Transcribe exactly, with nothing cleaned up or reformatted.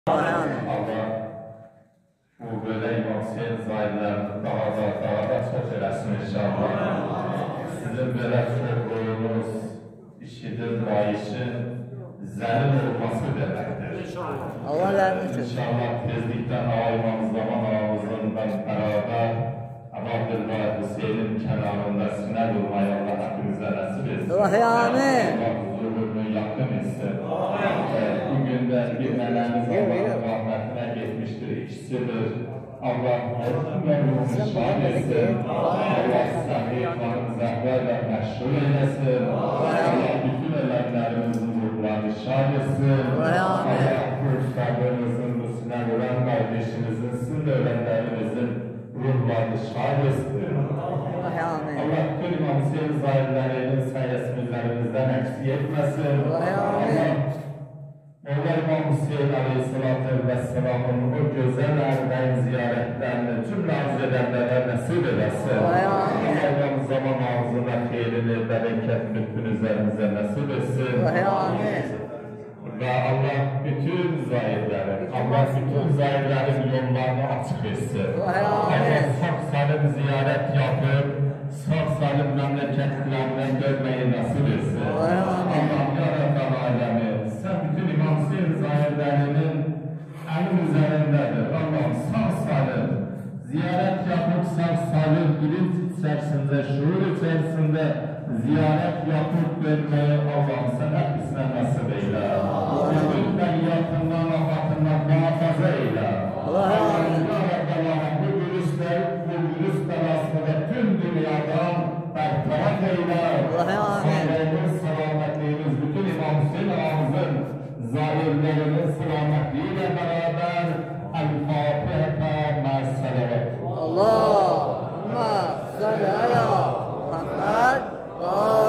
Allah bu böyle İmam Hüseyin zayıflarını daha da daha da çok eləsin inşallah. Sizin böyle çokluğunuz, işidin, bayışın, zəlil olması deməkdir. Allah rəhmət etsin. İnşallah tezlikten ağaymamız zaman ağımızdan beraber Abdülbahir Hüseyin'in kenarında sinə durmayı Allah hepimize nasip etsin. Allah amin. Allah huzurunu yakın etsin. Bugün de bir nelerimiz Allah'ın rahmetine geçmiştir. İkisidir. Allah merhumun şahit etsin. Allah sahiplerin zahverle meşhur eylesin. Allah bütün ölenlerimizin ruhlarını şahit etsin. Allah bu üstadımızın, bu sinə vuran kardeşimizin, sizin ölenlerimizin ruhlarını şahit etsin. Allah bütün İmam Hüseyin zahirlerinin sayesini üzerimizden eksik etmesin. Allah Mevla İmam Hüseyin Aleyhisselatü Vesselam'ın o güzel erden ziyaretlerini cümle arz edenlere nasip edesin. Allah'ın zaman ağzına xeyrini, bereketini bütün üzerimize nasip etsin. Ve Allah bütün zahirlerin, Allah bütün zahirlerin yollarını açık etsin. Allah sağ salim ziyaret yapıp, sağ salim memleketlerden görmeyi nasip etsin. Allah yaratan alemi, sen bütün İmam Hüseyin zahirlerinin elin üzerindedir. Allah'ım sağ salim ziyaret yapıp sağ salim bilinç içerisinde, şuur içerisinde ziyaret yapıp görmeyi Allah'ım sen hepsine nasip eyle. Bütün beyyatından, afatından muhafaza eyle. Allah'ım bu virüsler, bu virüs belasını tüm dünyadan bertaraf eyle. Sağlığımız, selametliğimiz, bütün İmam Hüseyin ağamızın zahirlerinin selametliğiyle beraber El-Fatiha ma'as-salavat. Allahümme salli ala Muhammed.